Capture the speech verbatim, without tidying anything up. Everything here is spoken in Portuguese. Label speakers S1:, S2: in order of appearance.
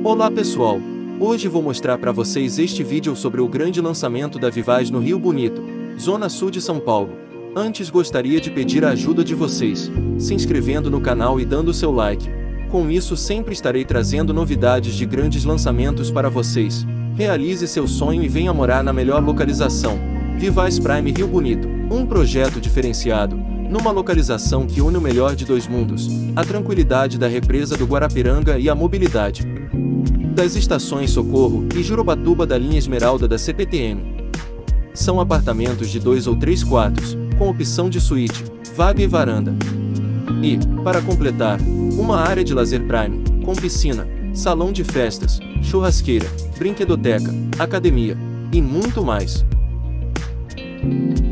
S1: Olá pessoal, hoje vou mostrar para vocês este vídeo sobre o grande lançamento da Vivaz no Rio Bonito, Zona Sul de São Paulo. Antes gostaria de pedir a ajuda de vocês, se inscrevendo no canal e dando seu like. Com isso sempre estarei trazendo novidades de grandes lançamentos para vocês. Realize seu sonho e venha morar na melhor localização. Vivaz Prime Rio Bonito, um projeto diferenciado, numa localização que une o melhor de dois mundos, a tranquilidade da represa do Guarapiranga e a mobilidade das estações Socorro e Jurubatuba da linha Esmeralda da C P T M. São apartamentos de dois ou três quartos, com opção de suíte, vaga e varanda. E, para completar, uma área de lazer Prime, com piscina, salão de festas, churrasqueira, brinquedoteca, academia, e muito mais.